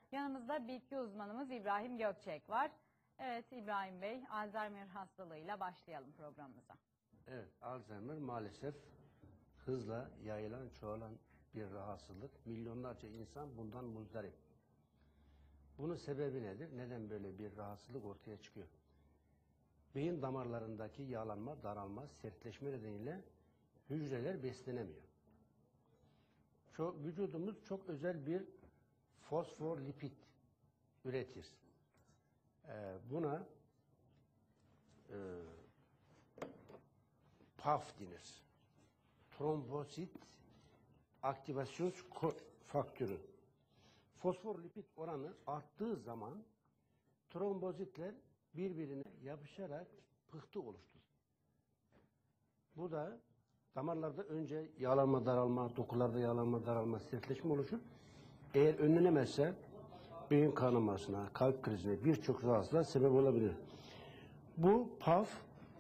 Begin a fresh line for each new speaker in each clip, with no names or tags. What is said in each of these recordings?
Yanımızda bitki uzmanımız İbrahim Gökçek var. Evet İbrahim Bey, Alzheimer hastalığıyla başlayalım programımıza.
Evet, Alzheimer maalesef hızla yayılan, çoğalan bir rahatsızlık. Milyonlarca insan bundan muzdarip. Bunun sebebi nedir? Neden böyle bir rahatsızlık ortaya çıkıyor? Beyin damarlarındaki yağlanma, daralma, sertleşme nedeniyle hücreler beslenemiyor. Vücudumuz çok özel bir fosfolipid üretir. Buna PAF denir. Trombosit aktivasyon faktörü. Fosfolipid oranı arttığı zaman trombozitler birbirine yapışarak pıhtı oluşturur. Bu da damarlarda önce yağlanma, daralma, dokularda yağlanma, daralma, sertleşme oluşur. Eğer önlenemezse beyin kanamasına, kalp krizine birçok rahatsızlığa sebep olabilir. Bu PAF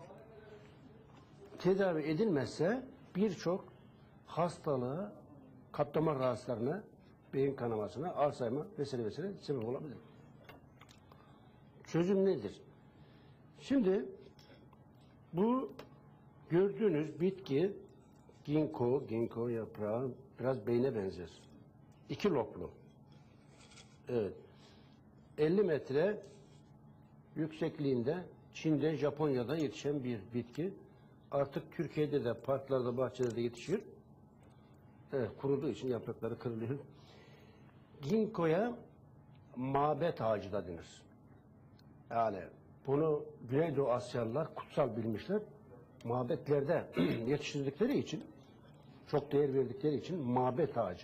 tedavi edilmezse birçok hastalığa, kalp damar rahatsızlarına, beyin kanamasına, Alzheimer vesaire sebep olabilir. Çözüm nedir? Şimdi bu gördüğünüz bitki ginkgo yaprağı biraz beyne benzer. 2 loblu. Evet. 50 metre yüksekliğinde Çin'de, Japonya'da yetişen bir bitki. Artık Türkiye'de de parklarda, bahçelerde yetişir. Evet, kuruduğu için yaprakları kırılıyor. Ginkgo'ya mabet ağacı da denir. Yani bunu Güneydoğu Asyalılar kutsal bilmişler. Mabetlerde yetiştirdikleri için, çok değer verdikleri için mabet ağacı.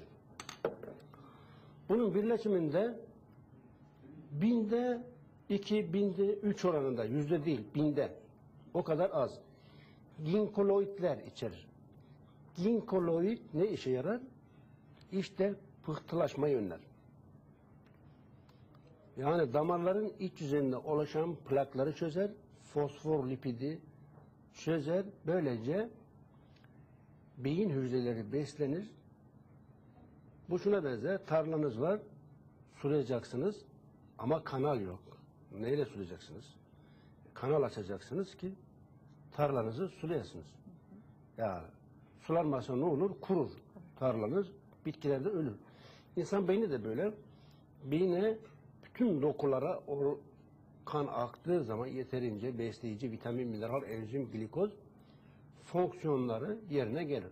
Bunun birleşiminde binde 2, binde 3 oranında, yüzde değil, binde. O kadar az. Ginkoloidler içerir. Ginkoloid ne işe yarar? İşte pıhtılaşmayı önler. Yani damarların iç yüzeyinde oluşan plakları çözer, fosfolipidi çözer. Böylece beyin hücreleri beslenir. Bu şuna benzer, tarlanız var, sulayacaksınız ama kanal yok. Neyle sulayacaksınız? Kanal açacaksınız ki tarlanızı sulayasınız. Ya sulanmasa ne olur? Kurur tarlanız, bitkiler de ölür. İnsan beyni de böyle. Beyne bütün dokulara o kan aktığı zaman yeterince besleyici vitamin, mineral, enzim, glikoz fonksiyonları yerine gelir.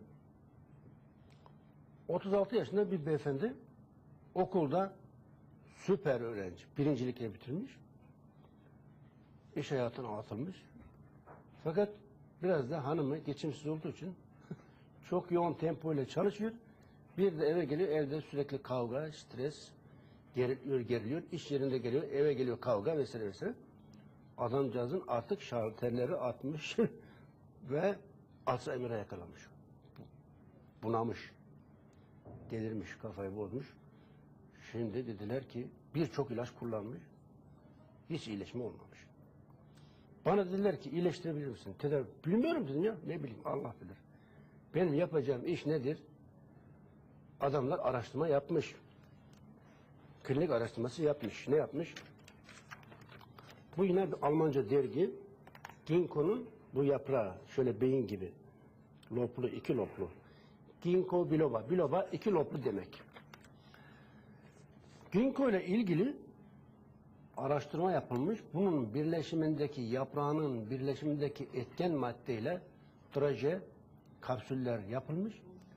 36 yaşında bir beyefendi okulda süper öğrenci, birincilikle bitirmiş. İş hayatına atılmış. Fakat biraz da hanımı geçimsiz olduğu için çok yoğun tempo ile çalışıyor. Bir de eve geliyor, evde sürekli kavga, stres, geriliyor. İş yerinde geliyor, eve geliyor kavga vesaire. Adamcağızın artık şarterleri atmış ve Alzheimer'a yakalanmış. Bunamış. Delirmiş, kafayı bozmuş. Şimdi dediler ki birçok ilaç kullanmış. Hiç iyileşme olmamış. Bana dediler ki iyileştirebilir misin? Tedavi. Bilmiyorum dedim ya. Ne bileyim Allah bilir. Benim yapacağım iş nedir? Adamlar araştırma yapmış. Klinik araştırması yapmış. Ne yapmış? Bu yine bir Almanca dergi. Ginkgo'nun bu yaprağı şöyle beyin gibi. Loblu, 2 loblu. Ginkgo biloba. Biloba 2 loblu demek. Ginkgo ile ilgili araştırma yapılmış. Bunun birleşimindeki yaprağının birleşimindeki etken maddeyle draje kapsüller yapılmış.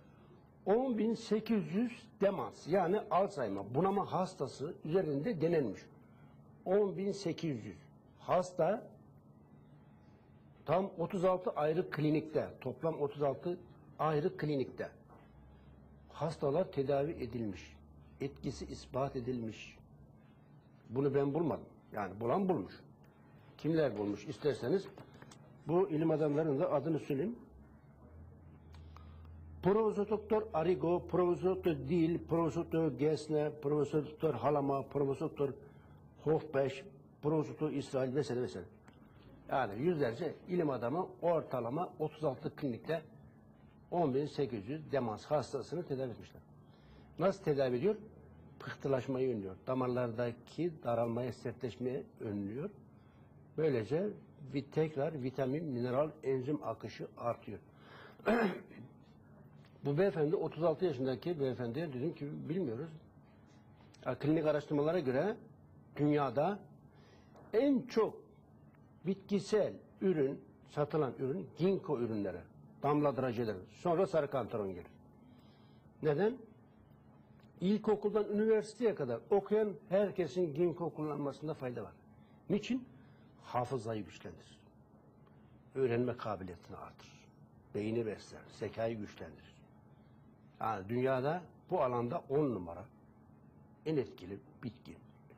10.800 demans yani Alzheimer bunama hastası üzerinde denenmiş. 10.800 hasta tam 36 ayrı klinikte, toplam 36 ayrı klinikte hastalar tedavi edilmiş. Etkisi ispat edilmiş. Bunu ben bulmadım. Yani bulan bulmuş. Kimler bulmuş? İsterseniz bu ilim adamlarının da adını söyleyeyim. Profesör Doktor Arrigo, Profesör Doktor Dil, Profesör Doktor Gesne, Profesör Doktor Halama, Profesör Doktor Hofbeş, Profesör Doktor İsrail vesaire. Yani yüzlerce ilim adamı ortalama 36 klinikte 10.800 demans hastasını tedavi etmişler. Nasıl tedavi ediyor? pıhtılaşmayı önlüyor. Damarlardaki daralmayı, sertleşmeyi önlüyor. Böylece tekrar vitamin, mineral, enzim akışı artıyor. Bu beyefendi 36 yaşındaki beyefendiye dedim ki bilmiyoruz. Klinik araştırmalara göre dünyada en çok bitkisel ürün, satılan ürün ginkgo ürünleri, damla drajeleri. Sonra sarı kantaron gelir. Neden? İlkokuldan üniversiteye kadar okuyan herkesin ginkgo kullanmasında fayda var. Niçin? Hafızayı güçlendirir. Öğrenme kabiliyetini artırır. Beyni besler, zekayı güçlendirir. Yani dünyada bu alanda 10 numara en etkili bitki.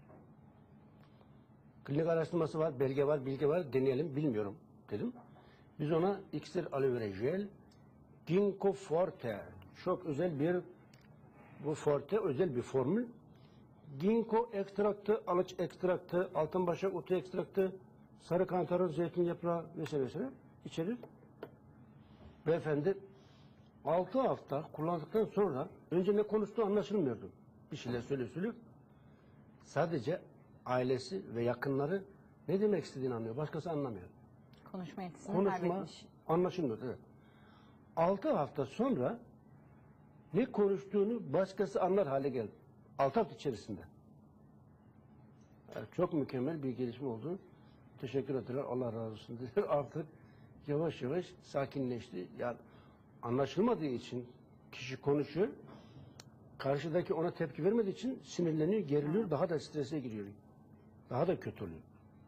Klinik araştırması var, belge var, bilgi var, deneyelim, bilmiyorum dedim. Biz ona iksir aloe vera jel, ginkgo forte, çok özel bir, bu forte özel bir formül. Ginkgo ekstraktı, alıç ekstraktı, altınbaşak otu ekstraktı, sarı kantaron, zeytin yaprağı vesaire vesaire içerir. Beyefendi 6 hafta kullandıktan sonra önce ne konuştuğu anlaşılmıyordu. Bir şeyler söylüyor. Sadece ailesi ve yakınları ne demek istediğini anlıyor. Başkası anlamıyor.
Konuşma yetisini
Konuşma
kaybetmiş.
anlaşılmıyor. Evet. 6 hafta sonra ne konuştuğunu başkası anlar hale geldi. 6 hafta içerisinde. Yani çok mükemmel bir gelişme oldu. Teşekkür ederim. Allah razı olsun dediler. Artık yavaş yavaş sakinleşti. Yani anlaşılmadığı için kişi konuşuyor. Karşıdaki ona tepki vermediği için sinirleniyor, geriliyor, daha da strese giriyor. Daha da kötü oluyor.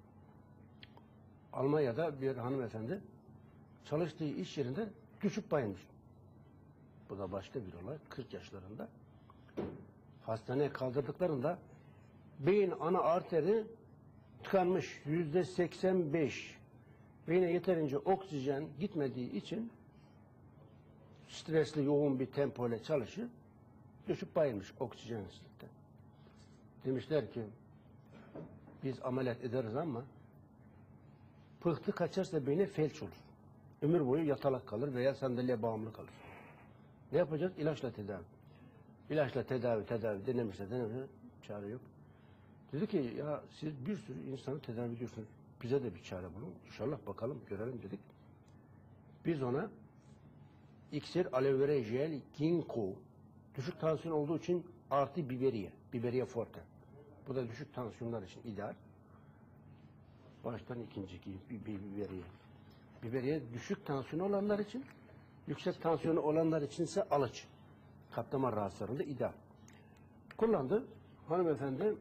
Almanya'da bir hanımefendi çalıştığı iş yerinde düşüp bayılmış. Bu da başka bir olay. 40 yaşlarında. Hastaneye kaldırdıklarında beyin ana arteri tıkanmış. %85. Beyne yeterince oksijen gitmediği için stresli, yoğun bir tempo ile çalışıyor. Düşüp bayılmış oksijensizlikten. Demişler ki biz ameliyat ederiz ama pıhtı kaçarsa beyne felç olur. Ömür boyu yatalak kalır veya sandalyeye bağımlı kalır. Ne yapacağız? İlaçla tedavi. İlaçla tedavi denemişler, çare yok. Dedi ki ya siz bir sürü insanı tedavi ediyorsunuz. Bize de bir çare bulun. İnşallah bakalım, görelim dedik. Biz ona iksir, aloe vera jel, ginkgo, düşük tansiyon olduğu için artı biberiye forte. Bu da düşük tansiyonlar için ideal. Baştan ikinci biberiye. Biberiye düşük tansiyon olanlar için, yüksek tansiyonu olanlar içinse alıç. Kalp damar rahatsızlarında ideal. Kullandı. Hanımefendi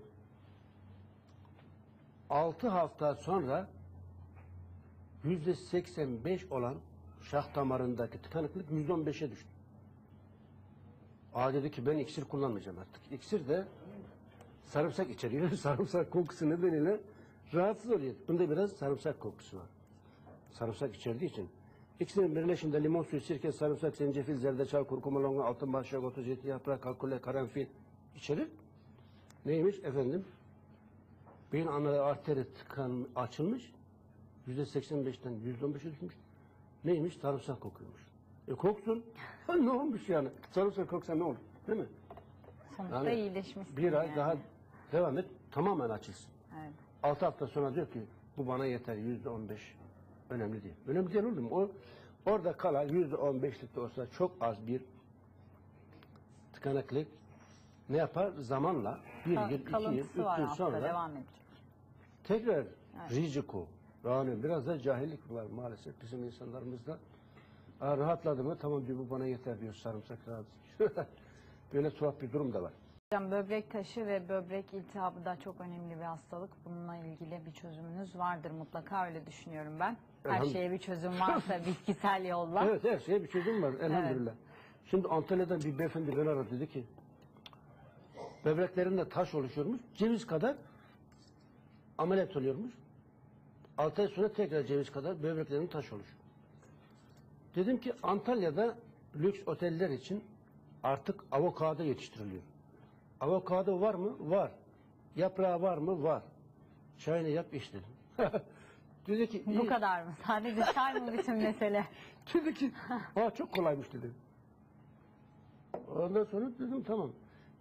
6 hafta sonra %85 olan şah damarındaki tıkanıklık %15'e düştü. Dedi ki ben iksir kullanmayacağım artık. İksir de sarımsak içeriyor. Sarımsak kokusu nedeniyle rahatsız oluyor. Bunda biraz sarımsak kokusu var. Sarımsak içerdiği için. İkisinin birleşiminde limon suyu, sirke, sarımsak, zencefil, zerdeçal, kurkuma, longa, altınbaşak otu, zeytin yaprağı, kalkule, karanfil içerir. Neymiş efendim? Beyin ana arteri açılmış. %85'ten %15'e düşmüş. Neymiş? Sarımsak kokuyormuş. Koksun. Ne olmuş yani? Sarımsak koksa ne olur? Değil mi?
Sonuçta
Yani
iyileşmişsin.
bir ay
yani.
daha devam et. Tamamen açılsın.
Evet.
6 hafta sonra diyor ki bu bana yeter. %15 önemli değil. Önemli değil oğlum. O orada kalan %15'lik de olsa çok az bir tıkanıklık ne yapar? Zamanla bir yıl, 2 yıl, 3
var
yıl
hafta
sonra
devam edecek.
tekrar
Evet.
riziko. Yani biraz da cahillik var maalesef bizim insanlarımızda. Rahatladı mı? Tamam diyor bu bana yeter diyor sarımsak rahat. Böyle tuhaf bir durum da var.
Hocam böbrek taşı ve böbrek iltihabı da çok önemli bir hastalık. Bununla ilgili bir çözümünüz vardır mutlaka, öyle düşünüyorum ben. Her şeye bir çözüm varsa bitkisel yolla.
Evet, her şeye bir çözüm var elhamdülillah. Şimdi Antalya'dan bir beyefendi beni aradı, dedi ki böbreklerinde taş oluşuyormuş. Ceviz kadar ameliyat oluyormuş. 6 ay sonra tekrar ceviz kadar böbreklerinde taş oluşuyor. Dedim ki Antalya'da lüks oteller için artık avokado yetiştiriliyor. Avokado var mı? Var. Yaprağı var mı? Var. Çayını yap iç dedim. Dedi ki
Bu kadar mı? Sadece çay mı bütün mesele?
Dedi ki çok kolaymış dedi. Ondan sonra dedim tamam.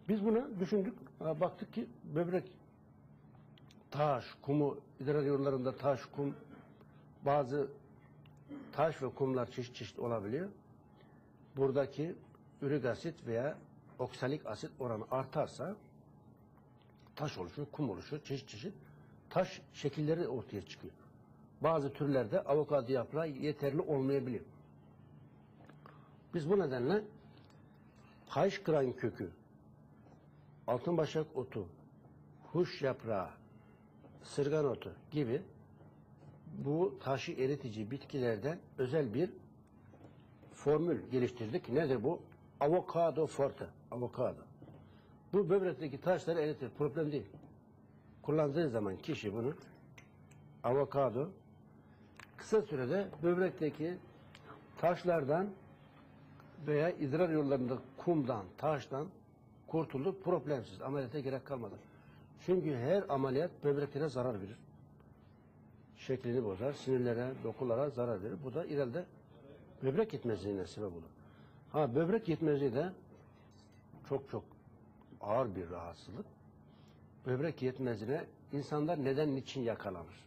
Biz buna düşündük. Baktık ki böbrek, taş, kumu, idrar yollarında taş, kum, bazı taş ve kumlar çeşit çeşit olabiliyor. Buradaki ürik asit veya oksalik asit oranı artarsa taş oluşur, kum oluşur, çeşit çeşit taş şekilleri ortaya çıkıyor. Bazı türlerde avokado yaprağı yeterli olmayabiliyor. Biz bu nedenle kayışkıran kökü, altınbaşak otu, huş yaprağı, sırgan otu gibi bu taşı eritici bitkilerden özel bir formül geliştirdik. Nedir bu? Avokado forte. Avokado. Bu böbrekteki taşları eritir. Problem değil. Kullandığı zaman kişi bunu, avokado, kısa sürede böbrekteki taşlardan veya idrar yollarında kumdan, taştan kurtulur, problemsiz. Ameliyata gerek kalmadı. Çünkü her ameliyat böbreklere zarar verir. Şeklini bozar, sinirlere, dokulara zarar verir. Bu da ileride böbrek yetmezliğine sebep olur. Ha, böbrek yetmezliği de çok ağır bir rahatsızlık. Böbrek yetmezliğine insanlar neden, niçin yakalanır?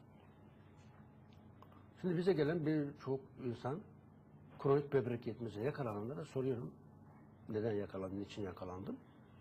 Şimdi bize gelen birçok insan kronik böbrek yetmezliğine yakalananlara soruyorum. Neden yakalandın, niçin yakalandın?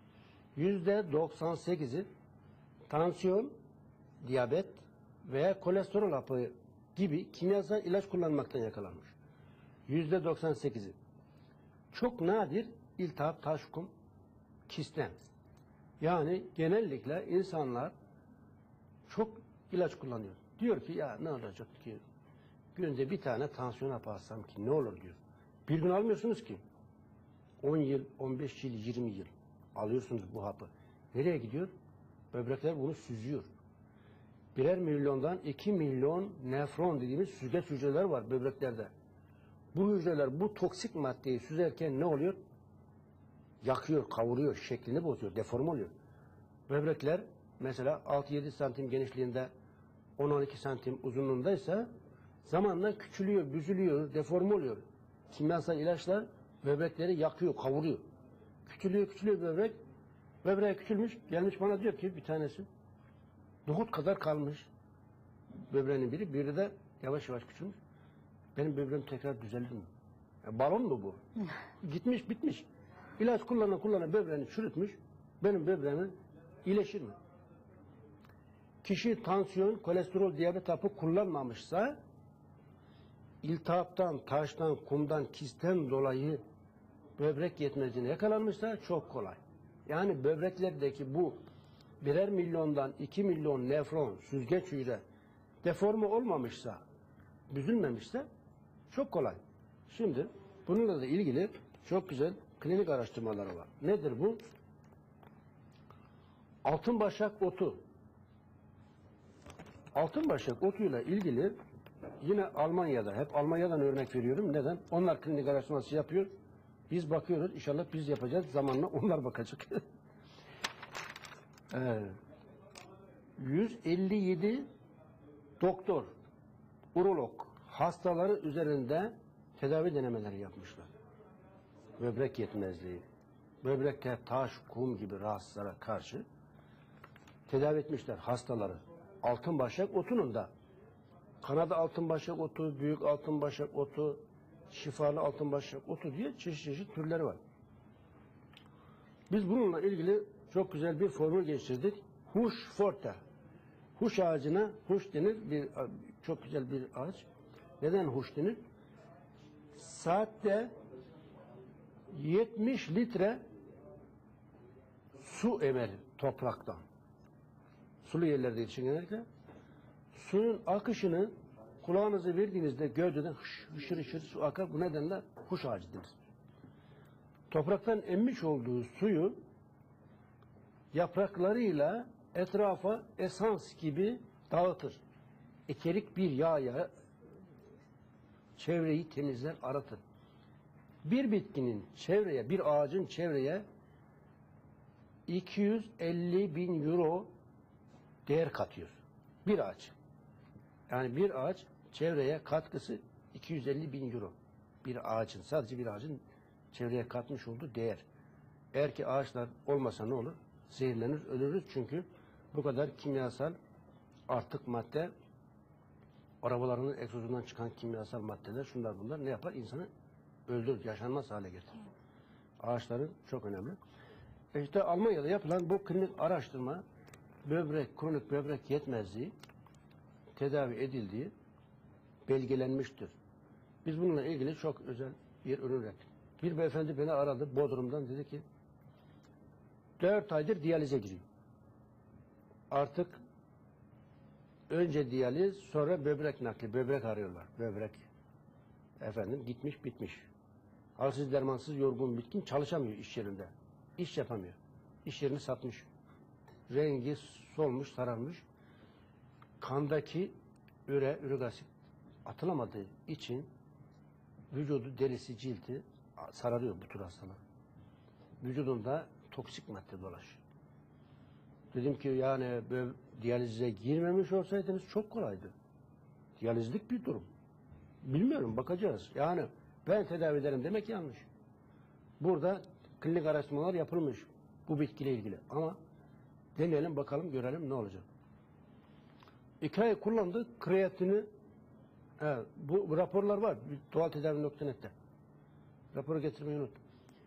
%98'i tansiyon, diyabet veya kolesterol hapı gibi kimyasal ilaç kullanmaktan yakalanmış. %98'i. Çok nadir iltihap, taş, kum, kisten. Yani genellikle insanlar çok ilaç kullanıyor. Diyor ki ya ne olacak ki? Günde bir tane tansiyon hapı alsam ki ne olur diyor. Bir gün almıyorsunuz ki. 10 yıl, 15 yıl, 20 yıl alıyorsunuz bu hapı. Nereye gidiyor? Böbrekler bunu süzüyor. Birer milyondan 2 milyon nefron dediğimiz süzgeç hücreler var böbreklerde. Bu hücreler bu toksik maddeyi süzerken ne oluyor? Yakıyor, kavuruyor, şeklini bozuyor, deforme oluyor. Böbrekler mesela 6-7 santim genişliğinde, 10-12 santim uzunluğundaysa zamanla küçülüyor, büzülüyor, deforme oluyor. Kimyasal ilaçlar böbrekleri yakıyor, kavuruyor. Küçülüyor böbrek. Böbreğe küçülmüş, gelmiş bana diyor ki bir tanesi, nohut kadar kalmış böbreğinin biri de yavaş yavaş küçülmüş. Benim böbreğim tekrar düzeldi mi? Balon mu bu? Gitmiş, bitmiş. İlaç kullana böbreğini çürütmüş. Benim böbreğim iyileşir mi? Kişi tansiyon, kolesterol, diyabet hapı kullanmamışsa iltihaptan, taştan, kumdan, kisten dolayı böbrek yetmezliğine yakalanmışsa çok kolay. Yani böbreklerdeki bu birer milyondan 2 milyon nefron, süzgeç hücre deforme olmamışsa, büzülmemişse çok kolay. Şimdi bununla da ilgili çok güzel klinik araştırmaları var. Nedir bu? Altınbaşak otu. Altınbaşak otuyla ilgili yine Almanya'da, hep Almanya'dan örnek veriyorum. Neden? Onlar klinik araştırması yapıyor. Biz bakıyoruz. İnşallah biz yapacağız. Zamanla onlar bakacak. 157 doktor, urolog hastaları üzerinde tedavi denemeleri yapmışlar. Böbrek yetmezliği, böbrekte taş, kum gibi rahatsızlara karşı tedavi etmişler hastaları. Altınbaşak otunun da Kanada altınbaşak otu, büyük altınbaşak otu, şifalı altınbaşak otu diye çeşit türleri var. Biz bununla ilgili çok güzel bir formül geliştirdik. Huş forte. Huş ağacına huş denir. Çok güzel bir ağaç. Neden huş denir? Saatte 70 litre su emer topraktan. Sulu yerlerde yetişen genellikle. Suyun akışını kulağınızı verdiğinizde gövdeden hışır su akar. Bu nedenle huş ağacı denir. Topraktan emmiş olduğu suyu yapraklarıyla etrafa esans gibi dağıtır. Ekerik bir yağ çevreyi temizler, aratır. Bir bitkinin çevreye, bir ağacın çevreye 250.000 euro değer katıyor. Bir ağaç. Yani bir ağaç çevreye katkısı 250.000 euro. Bir ağacın, sadece bir ağacın çevreye katmış olduğu değer. Eğer ki ağaçlar olmasa ne olur? Zehirlenir, ölürüz çünkü bu kadar kimyasal artık madde, arabalarının egzozundan çıkan kimyasal maddeler, şunlar bunlar ne yapar? İnsanı öldürür, yaşanmaz hale getirir. Ağaçların çok önemli. İşte Almanya'da yapılan bu klinik araştırma, kronik böbrek yetmezliği tedavi edildiği belgelenmiştir. Biz bununla ilgili çok özel bir ürün ürettik. Bir beyefendi beni aradı Bodrum'dan, dedi ki 4 aydır diyalize giriyor. Artık önce diyaliz, sonra böbrek nakli, böbrek arıyorlar. Böbrek efendim gitmiş bitmiş. Halsiz, dermansız, yorgun, bitkin, çalışamıyor iş yerinde. İş yapamıyor. İş yerini satmış. Rengi solmuş, sararmış. Kandaki ürik asit atılamadığı için vücudu, derisi, cildi sararıyor bu tür hastalar. Vücudunda toksik madde dolaşıyor. Dedim ki yani diyalize girmemiş olsaydınız çok kolaydı. Diyalizlik bir durum. Bilmiyorum, bakacağız. Yani ben tedavi ederim demek yanlış. Burada klinik araştırmalar yapılmış bu bitkiyle ilgili. Ama deneyelim bakalım, görelim ne olacak. 2 ay kullandık. Kreatini, bu raporlar var. Doğaltedavi.net'te. Raporu getirmeyi unuttum.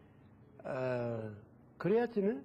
Kreatini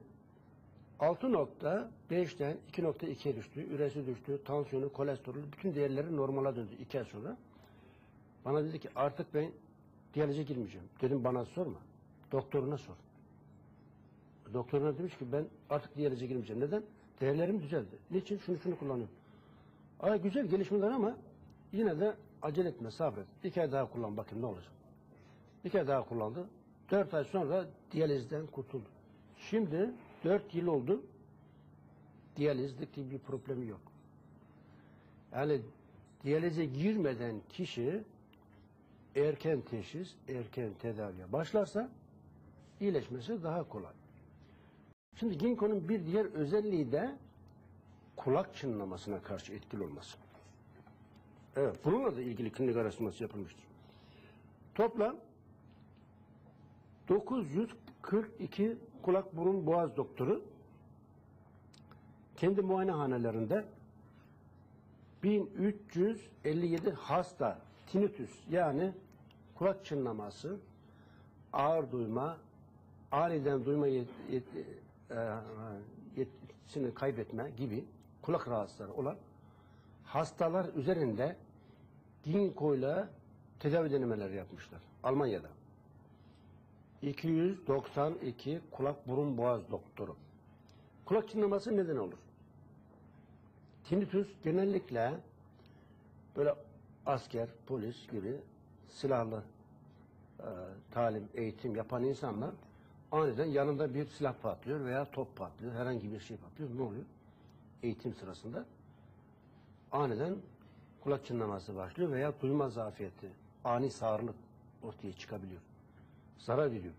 6.5'ten 2.2'ye düştü. Üresi düştü. Tansiyonu, kolesterolü, bütün değerleri normala döndü 2 ay sonra. Bana dedi ki artık ben diyalize girmeyeceğim. Dedim bana sorma. Doktoruna sor. Doktoruna demiş ki ben artık diyalize girmeyeceğim. Neden? Değerlerim düzeldi. Niçin? Şunu kullanıyorum. Güzel gelişmeler ama yine de acele etme, sabret. 2 ay daha kullan bakayım ne olacak. 2 ay daha kullandı. 4 ay sonra diyalizden kurtuldu. Şimdi 4 yıl oldu. Diyalizlik gibi bir problemi yok. Yani diyalize girmeden kişi erken teşhis, erken tedaviye başlarsa iyileşmesi daha kolay. Şimdi ginkgonun bir diğer özelliği de kulak çınlamasına karşı etkili olması. Evet, bununla da ilgili klinik araştırması yapılmıştır. Toplam 942 kulak, burun, boğaz doktoru kendi muayenehanelerinde 1357 hasta tinnitus yani kulak çınlaması, ağır duyma, aniden duyma yetisini kaybetme gibi kulak rahatsızları olan hastalar üzerinde ginkgo'yla tedavi denemeleri yapmışlar Almanya'da. 292 kulak, burun, boğaz doktoru. Kulak çınlaması neden olur? Tinnitus genellikle böyle asker, polis gibi silahlı talim, eğitim yapan insanlar aniden yanında bir silah patlıyor veya top patlıyor, herhangi bir şey patlıyor. Ne oluyor? Eğitim sırasında aniden kulak çınlaması başlıyor veya duyma zafiyeti, ani sağırlık ortaya çıkabiliyor. Zarar veriyor.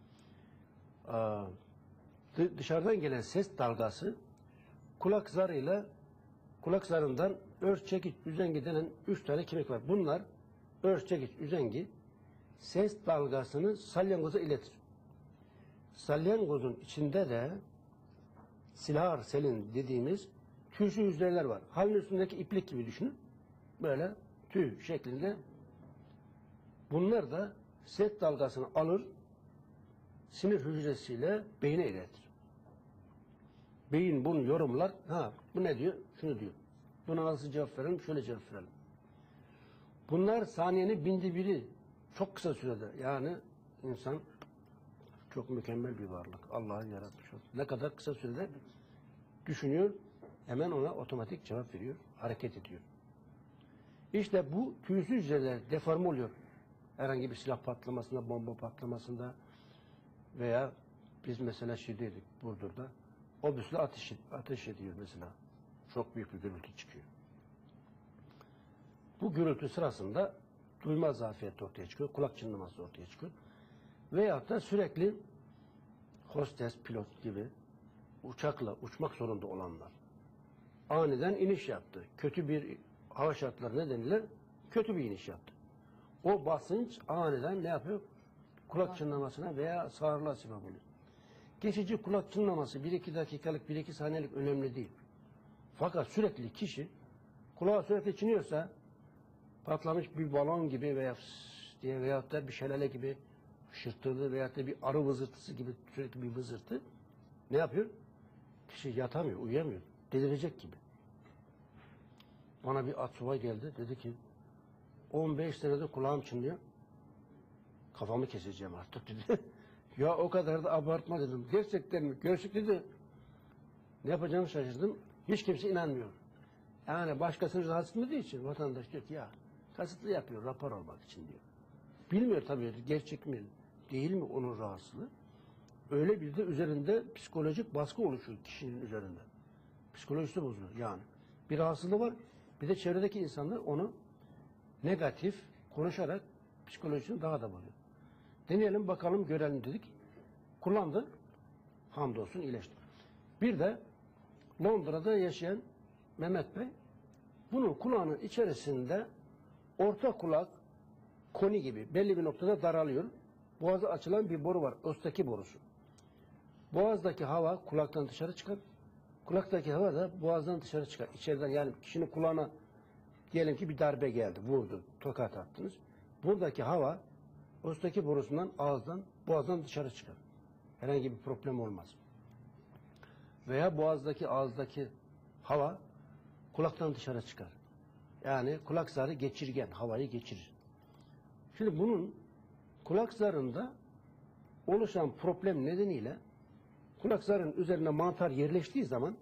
Dışarıdan gelen ses dalgası kulak zarıyla kulak zarından örs çekiç üzengi denen 3 tane kemik var. Bunlar örs çekiç üzengi ses dalgasını salyangoza iletir. Salyangozun içinde de silar selin dediğimiz tüysü hücreler var. Halın üstündeki iplik gibi düşünün. Böyle tüy şeklinde. Bunlar da ses dalgasını alır, sinir hücresiyle beyne iletir. Beyin bunu yorumlar. Bu ne diyor? Şunu diyor. Buna nasıl cevap verelim? Şöyle cevap verelim. Bunlar saniyenin binde biri. Çok kısa sürede. Yani insan çok mükemmel bir varlık. Allah'ın yaratmış. Ne kadar kısa sürede düşünüyor, hemen ona otomatik cevap veriyor, hareket ediyor. İşte bu tüysüz hücreler deforme oluyor. Herhangi bir silah patlamasında, bomba patlamasında veya biz mesela şeydeydik Burdur'da, obüsle ateş ediyor mesela. Çok büyük bir gürültü çıkıyor. Bu gürültü sırasında duyma zafiyeti ortaya çıkıyor, kulak çınlaması ortaya çıkıyor. Veyahut da sürekli hostes, pilot gibi uçakla uçmak zorunda olanlar aniden iniş yaptı. Kötü bir hava şartları nedeniyle kötü bir iniş yaptı. O basınç aniden ne yapıyor? Kulak çınlamasına veya sağırlığa sebep oluyor. Geçici kulak çınlaması 1-2 dakikalık, 1-2 saniyelik önemli değil. Fakat sürekli kişi kulağı sürekli çınlıyorsa patlamış bir balon gibi veya diye veyahut da bir şelale gibi hışırtılı veyahut da bir arı vızırtısı gibi sürekli bir vızırtı ne yapıyor? Kişi yatamıyor, uyuyamıyor. Delirecek gibi. Bana bir atsubay geldi. Dedi ki 15 senedir kulağım çınlıyor. Kafamı keseceğim artık dedi. Ya o kadar da abartma dedim. Gerçekten mi? Gerçek dedi. Ne yapacağımı şaşırdım. Hiç kimse inanmıyor. Yani başkasını rahatsız etmediği için vatandaş diyor ki ya kasıtlı yapıyor rapor almak için diyor. Bilmiyor tabii gerçek mi değil mi onun rahatsızlığı. Öyle bir de üzerinde psikolojik baskı oluşuyor kişinin üzerinde. Psikolojisi bozuluyor yani. Bir rahatsızlığı var. Bir de çevredeki insanlar onu negatif konuşarak psikolojisini daha da bozuyor. Deneyelim bakalım görelim dedik. Kullandı. Hamdolsun iyileşti. Bir de Londra'da yaşayan Mehmet Bey bunun kulağının içerisinde orta kulak koni gibi belli bir noktada daralıyor. Boğaza açılan bir boru var. Östaki borusu. Boğazdaki hava kulaktan dışarı çıkar. Kulaktaki hava da boğazdan dışarı çıkar. İçeriden yani kişinin kulağına diyelim ki bir darbe geldi, vurdu, tokat attınız. Buradaki hava östaki borusundan ağızdan, boğazdan dışarı çıkar. Herhangi bir problem olmaz. Veya boğazdaki, ağızdaki hava kulaktan dışarı çıkar. Yani kulak zarı geçirgen, havayı geçirir. Şimdi bunun kulak zarında oluşan problem nedeniyle kulak zarının üzerine mantar yerleştiği zaman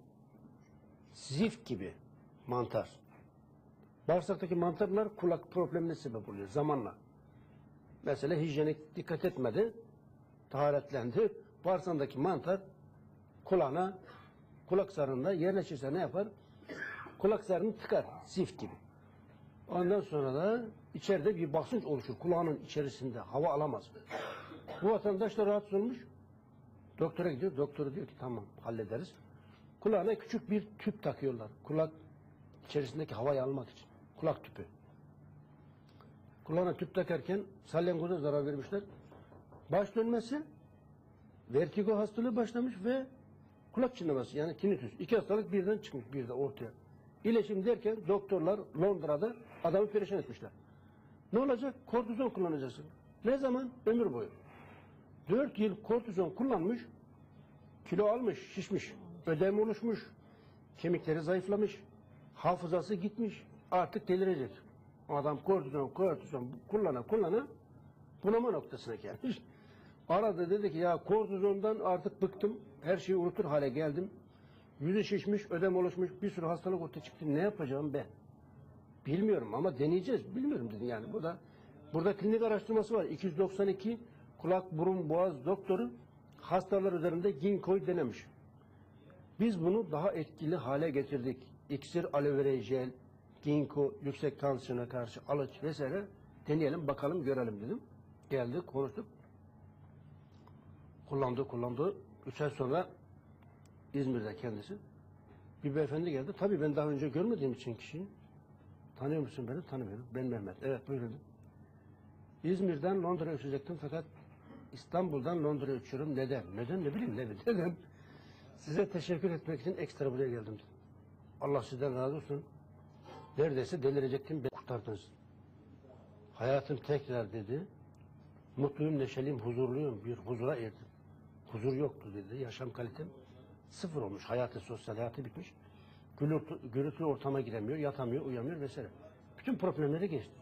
zift gibi mantar. Bağırsaktaki mantarlar kulak problemine sebep oluyor zamanla. Mesela hijyenik dikkat etmedi, taharetlendi. Bağırsağındaki mantar kulağına, kulak zarında yerleşirse ne yapar? Kulak zarını tıkar, zift gibi. Ondan sonra da içeride bir basınç oluşur. Kulağının içerisinde hava alamaz. Bu vatandaş da rahatsız olmuş. Doktora gidiyor. Doktor diyor ki tamam hallederiz. Kulağına küçük bir tüp takıyorlar. Kulak içerisindeki havayı almak için. Kulak tüpü. Kulağına tüp takarken salyangoza zarar vermişler. Baş dönmesi, vertigo hastalığı başlamış ve kulak çınlaması yani tinnitus. 2 hastalık birden çıkmış bir de ortaya. İyileşim derken doktorlar Londra'da adamı perişan etmişler. Ne olacak? Kortizon kullanacaksın. Ne zaman? Ömür boyu. 4 yıl kortizon kullanmış, kilo almış, şişmiş, ödem oluşmuş, kemikleri zayıflamış, hafızası gitmiş, artık delirecek. Adam kortizon kullana bunama noktasına gelmiş. Arada dedi ki ya kortizondan artık bıktım, her şeyi unutur hale geldim. Yüzü şişmiş, ödem oluşmuş, bir sürü hastalık ortaya çıktı. Ne yapacağım ben? Bilmiyorum ama deneyeceğiz. Bilmiyorum dedi yani. Burada klinik araştırması var. 292 kulak, burun, boğaz doktoru hastalar üzerinde ginkgo'yu denemiş. Biz bunu daha etkili hale getirdik. İksir, aloe vera jel, ginkgo, yüksek tansiyona karşı alıç vesaire deneyelim bakalım görelim dedim. Geldi konuştuk. Kullandı. 3 ay sonra İzmir'de kendisi. Bir beyefendi geldi. Tabii ben daha önce görmediğim için kişiyi. Tanıyor musun beni? Tanımıyorum. Ben Mehmet. Evet buyurun. İzmir'den Londra'ya uçacaktım fakat İstanbul'dan Londra'ya uçuyorum. Neden? Neden ne bileyim neden? Size teşekkür etmek için ekstra buraya geldim. Allah sizden razı olsun. Neredeyse delirecektim. Beni kurtardınız. Hayatım tekrar dedi. Mutluyum, neşeliyim, huzurluyum. Bir huzura erdim. Huzur yoktu dedi. Yaşam kalitem sıfır olmuş. Hayatı, sosyal hayatı bitmiş. Gürültülü ortama giremiyor, yatamıyor, uyamıyor vesaire. Bütün problemleri geçti.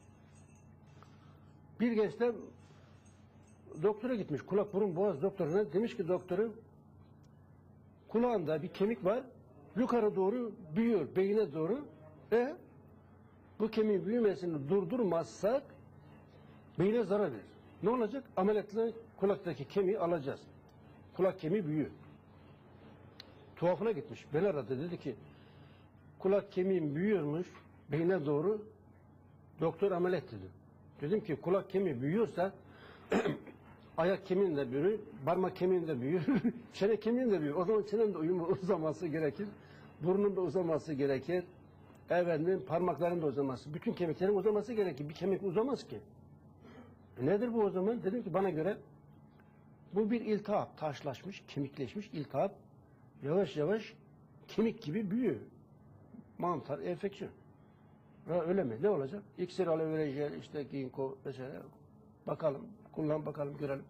Bir genç de doktora gitmiş. Kulak, burun, boğaz doktoruna. Demiş ki doktoru kulağında bir kemik var. Yukarı doğru büyüyor, beyine doğru. Bu kemiğin büyümesini durdurmazsak beyine zarar verir. Ne olacak? Ameliyatla kulaktaki kemiği alacağız. Kulak kemiği büyüyor. Tuhafına gitmiş. Beni aradı. Dedi ki kulak kemiğim büyüyormuş beyine doğru. Doktor ameliyat dedi. Dedim ki kulak kemiği büyüyorsa ayak kemiğin de büyür, parmak kemiğin de büyür, çene kemiğin de büyür. O zaman çenenin de uzaması gerekir. Burnun da uzaması gerekir. Parmakların da uzaması. Bütün kemiklerin uzaması gerekir. Bir kemik uzamaz ki. Nedir bu o zaman? Dedim ki bana göre Bu bir iltihap, taşlaşmış, kemikleşmiş iltihap. Yavaş yavaş kemik gibi büyüyor. Mantar, enfeksiyon. Ha, öyle mi? Ne olacak? İksir, aloe vera jel, işte ginkgo vesaire. Bakalım, kullan bakalım, görelim.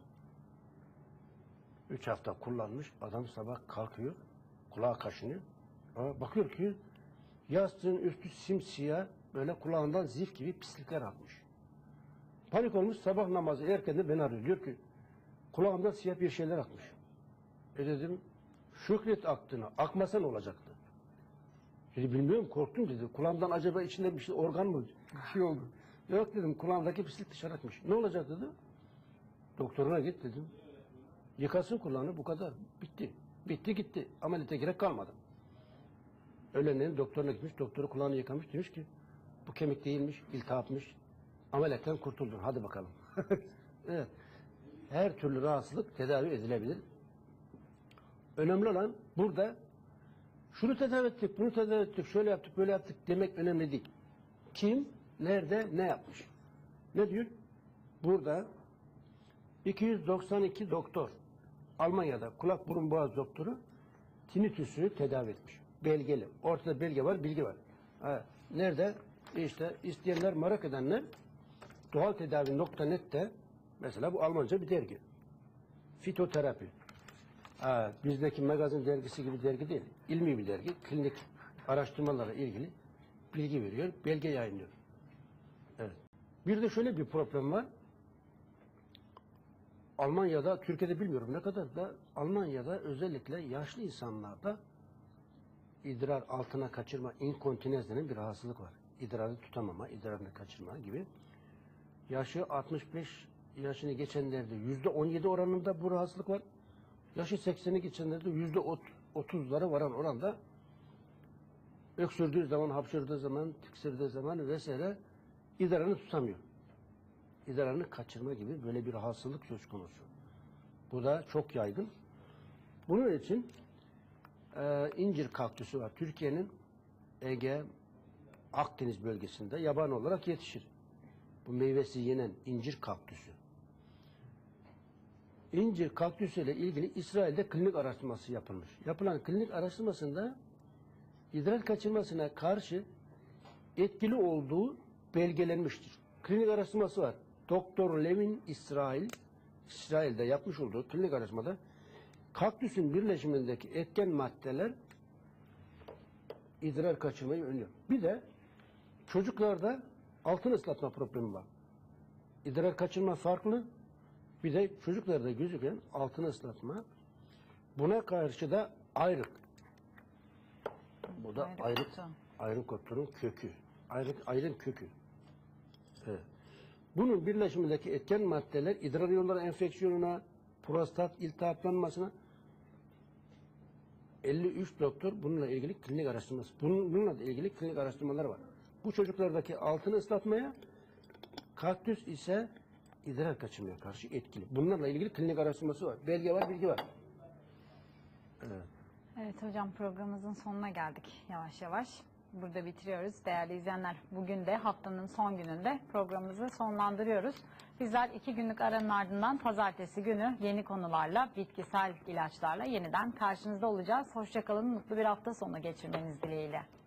3 hafta kullanmış, adam sabah kalkıyor, kulağı kaşınıyor. Ha, bakıyor ki yastığın üstü simsiyah, böyle kulağından zif gibi pislikler akmış. Panik olmuş, sabah namazı erken beni arıyor. Diyor ki, kulağımdan siyah bir şeyler akmış. Dedim, şükret aktığına, akmasa ne olacaktı? Dedi, bilmiyorum, korktum dedi. Kulağımdan acaba içinde bir şey, organ mı? Bir şey oldu. Yok dedim, kulağımdaki pislik dışarı akmış. Ne olacak dedi. Doktoruna git dedim. Yıkasın kulağını, bu kadar. Bitti. Bitti gitti. Ameliyata gerek kalmadı. Öğlenleyin doktoruna gitmiş, doktoru kulağını yıkamış. Demiş ki, bu kemik değilmiş, iltihapmış. Ameliyattan kurtuldun, hadi bakalım. Evet. Her türlü rahatsızlık tedavi edilebilir. Önemli olan burada şunu tedavi ettik, bunu tedavi ettik, şöyle yaptık, böyle yaptık demek önemli değil. Kim, nerede, ne yapmış? Ne diyor? Burada 292 doktor Almanya'da kulak burun boğaz doktoru tinnitus'u tedavi etmiş. Belgeli. Ortada belge var, bilgi var. Ha, nerede? İşte isteyenler, merak edenler doğaltedavi.net'te mesela bu Almanca bir dergi. Fitoterapi. Ha, bizdeki magazin dergisi gibi dergi değil. İlmi bir dergi. Klinik araştırmalarla ilgili bilgi veriyor, belge yayınlıyor. Evet. Bir de şöyle bir problem var. Almanya'da, Türkiye'de bilmiyorum ne kadar da Almanya'da özellikle yaşlı insanlarda idrar altına kaçırma, inkontinens denen bir rahatsızlık var. İdrarı tutamama, idrarını kaçırma gibi. Yaşı 65 yaşını geçenlerde %17 oranında bu rahatsızlık var. Yaşı 80'i geçenlerde %30'lara varan oranda öksürdüğü zaman, hapşırdığı zaman, tiksirdiği zaman vesaire idrarını tutamıyor. İdrarını kaçırma gibi böyle bir rahatsızlık söz konusu. Bu da çok yaygın. Bunun için incir kaktüsü var. Türkiye'nin Ege, Akdeniz bölgesinde yabani olarak yetişir. Bu meyvesi yenen incir kaktüsü. İncir kaktüsü ile ilgili İsrail'de klinik araştırması yapılmış. Yapılan klinik araştırmasında idrar kaçırmasına karşı etkili olduğu belgelenmiştir. Klinik araştırması var. Doktor Levin İsrail'de yapmış olduğu klinik araştırmada kaktüsün birleşimindeki etken maddeler idrar kaçırmayı önlüyor. Bir de çocuklarda altın ıslatma problemi var. İdrar kaçırma farklı. Bir de çocuklarda gözüken altın ıslatma. Buna karşı da ayrık. Bu da ayrık otların kökü. Ayrın kökü. Evet. Bunun birleşimindeki etken maddeler idrar yolları enfeksiyonuna, prostat iltihaplanmasına 53 doktor bununla ilgili klinik araştırması. Bununla da ilgili klinik araştırmalar var. Bu çocuklardaki altını ıslatmaya, kaktüs ise idrar kaçırmaya karşı etkili. Bunlarla ilgili klinik araştırması var. Belge var, bilgi var. Evet.
Evet hocam, programımızın sonuna geldik yavaş yavaş. Burada bitiriyoruz. Değerli izleyenler, bugün de haftanın son gününde programımızı sonlandırıyoruz. Bizler 2 günlük aranın ardından pazartesi günü yeni konularla, bitkisel ilaçlarla yeniden karşınızda olacağız. Hoşça kalın, mutlu bir hafta sonu geçirmeniz dileğiyle.